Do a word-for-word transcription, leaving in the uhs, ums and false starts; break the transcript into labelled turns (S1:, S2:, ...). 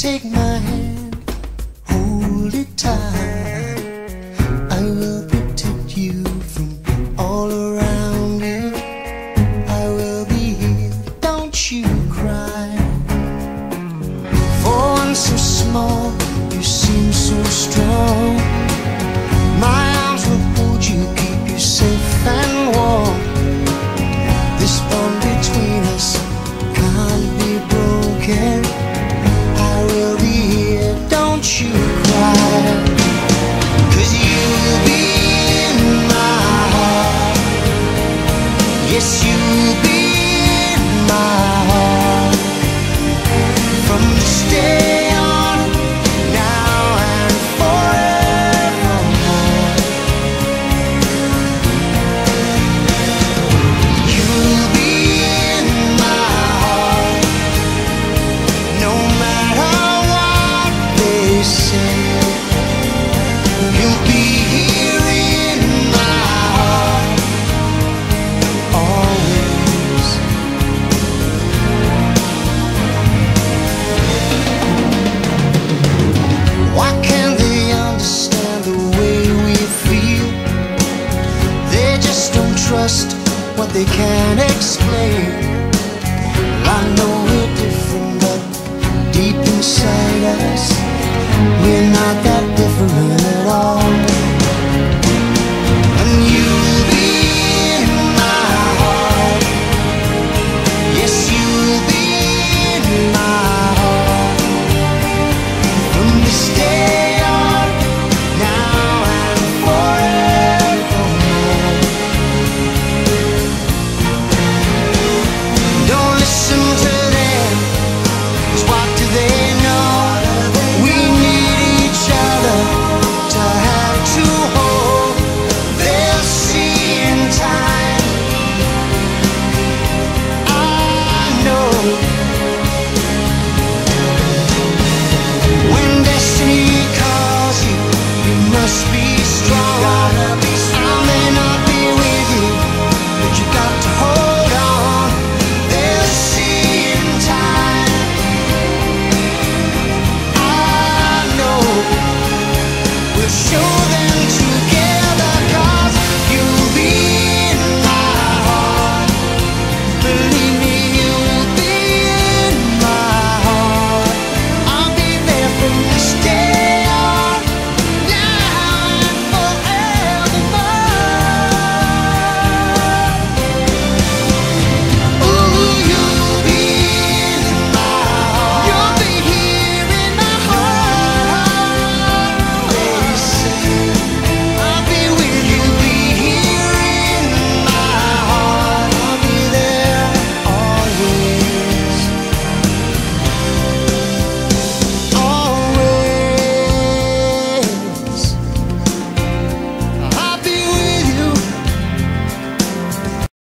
S1: Take my hand, hold it tight. I will protect you from all around you. I will be here, don't you cry. For one so small, you seem so strong. My arms will hold you, keep you safe and warm. This bond between us can't be broken.